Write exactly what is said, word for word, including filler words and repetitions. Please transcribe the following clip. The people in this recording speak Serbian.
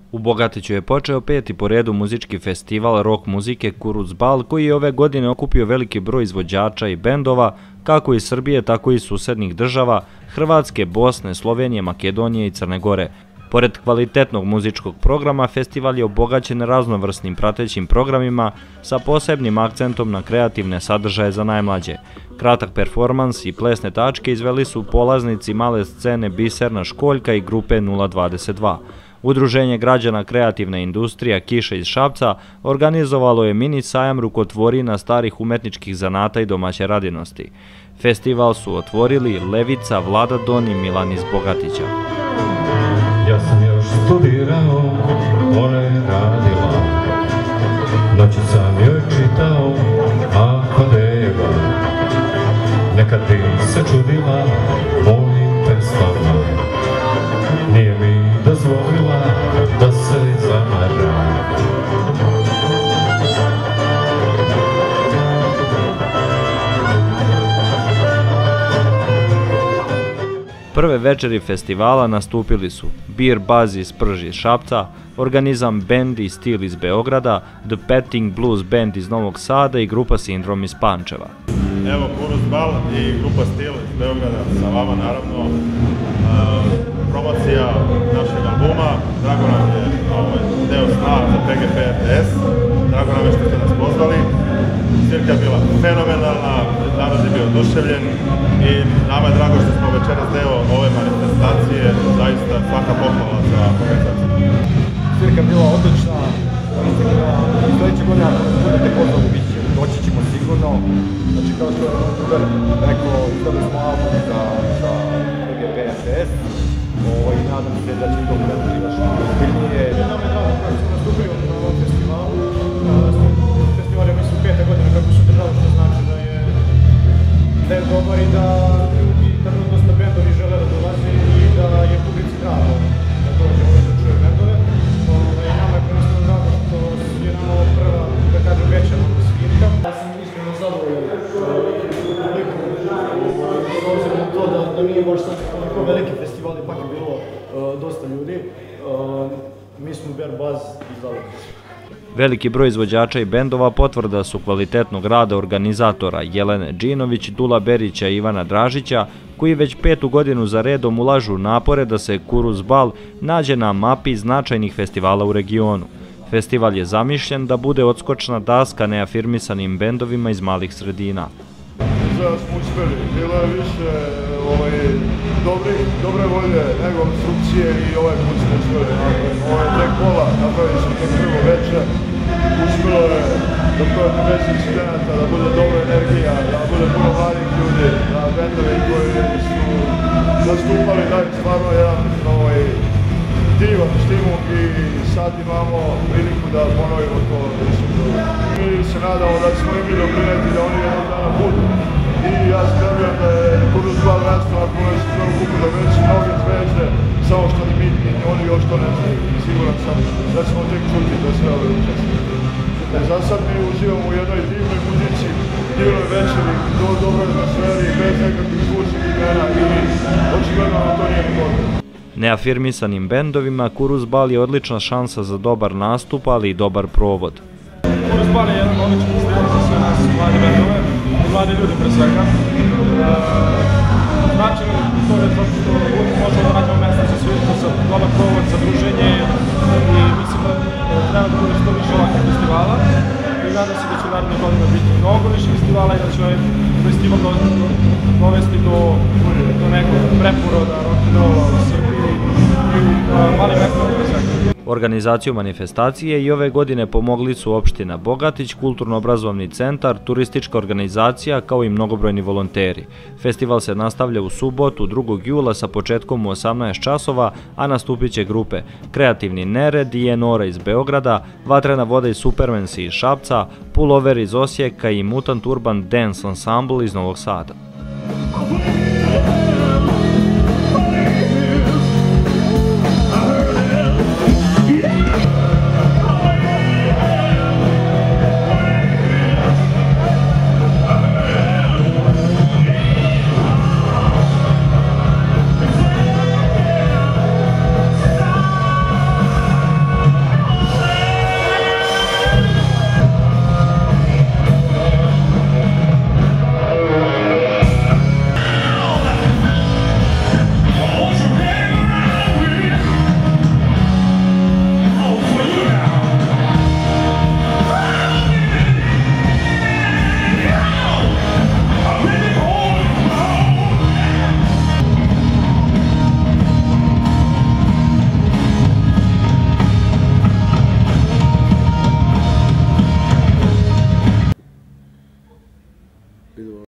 U Bogatiću je počeo peti po redu muzički festival rock muzike Kuruz Bal, koji je ove godine okupio veliki broj izvođača i bendova, kako iz Srbije, tako i susednih država, Hrvatske, Bosne, Slovenije, Makedonije i Crne Gore. Pored kvalitetnog muzičkog programa, festival je obogaćen raznovrsnim pratećim programima sa posebnim akcentom na kreativne sadržaje za najmlađe. Kratak performans i plesne tačke izveli su polaznici male scene Biserna Školjka i grupe nula dvadeset dva. Udruženje građana kreativne industrija Kiša iz Šapca organizovalo je mini sajam rukotvorina starih umetničkih zanata i domaće radinosti. Festival su otvorili Levica, Vlada Don i Milan iz Bogatića. Ja sam još studirao, ona je radila, noći sam joj čitao, ako deva, nekad bi se čudila mojim pesmama, nije mi dozvolila da se zamaram. Prve večeri festivala nastupili su Beer Buzz iz Prži iz Šapca, organizam Band i Stil iz Beograda, The Petting Blues Band iz Novog Sada i grupa Sindrom iz Pančeva. Evo Kuruz Bal i grupa Stil iz Beograda sa vama naravno. Promocija našeg albuma, drago nam je deo sna za P G P R T S, drago nam je što ste nas pozvali. Svirka je bila fenomenalna, narod je bio oduševljen i nama je drago što smo večeras deo ove manifestacije, zaista svaka pohvala za organizaciju. Svirka je bila odlična, sljedeće godine ako budete pozvali doći ćemo sigurno. Znači kao što je drugar rekao, izdali smo album za P G P R T S i nadam se da će to gledati još ozbiljnije. Nam je drago kako smo nastupili na ovom festivalu. Festival je mislim peta godina kako su držali, što znači da je band dobar i da ljudi, da dosta bendovi žele da dolaze i da je publici drago da dođe ovdje da čuje bendove. I nama je prvenstveno drago što je nam ovo prva, da kažem, večerna svirka. Ja sam iskreno zadovoljan publiku, s obzirom na to da nije baš sad toliko veliki festival, ipak je bilo dosta ljudi. Mi smo Beer Buzz iz Zaleta. Veliki broj izvođača i bendova potvrda su kvalitetnog rada organizatora Jelene Džinović, Dula Berića i Ivana Dražića, koji već petu godinu za redom ulažu napore da se Kuruz Bal nađe na mapi značajnih festivala u regionu. Festival je zamišljen da bude odskočna daska neafirmisanim bendovima iz malih sredina. Sada smo uspeli, bilo je više dobre volje nego obstrukcije i ovaj put smo uspeli napraviti. Ovo je tek kola, napravili smo tek prvo večer, uspelo je da pojete veći studenta, da bude dobra energija, da bude puno mladih ljudi, da bendovi koji su nastupali daju stvarno jedan divan štimuk i sad imamo priliku da ponovimo to. Mi se nadamo da ćemo i mi doprineti da oni jednog dana budu. I ja skrbim da je Kuruz Bal nastavak koji su mnogo kupu da već mnoge zvezde, samo što ni mi, ni oni još to ne znaju. Siguran sam da ćemo tek čuti da sve ove učestvuju. Za sad mi uživamo u jednoj divnoj muzici, divnoj večeri, do dobroj atmosferi, bez nekakvih zvučnih imena i očigledno nam to nije ni potrebno. Neafirmisanim bendovima Kuruz Bal je odlična šansa za dobar nastup, ali i dobar provod. Kuruz Bal je jedan odličan festival za sve nas mlade bendove i mlade ljude pre svega. Znači to je zato što možemo da nađemo mesta za svirku, za dobar provod, za druženje i mislim da treba da bude što više ovakvih festivala. I nadam se da će u narednih godina biti mnogo više festivala i da će ovaj festival dovesti do nekog preporoda rock'n'rolla u Srbiji i malim mestima pre svega. Organizaciju manifestacije i ove godine pomogli su opština Bogatić, Kulturno-obrazovni centar, turistička organizacija kao i mnogobrojni volonteri. Festival se nastavlja u subotu drugog jula sa početkom u osamnaest časova, a nastupit će grupe Kreativni Nered i Enora iz Beograda, Vatrena voda i Supermensi iz Šapca, Pullover iz Osijeka i Mutant Urban Dance Ensemble iz Novog Sada.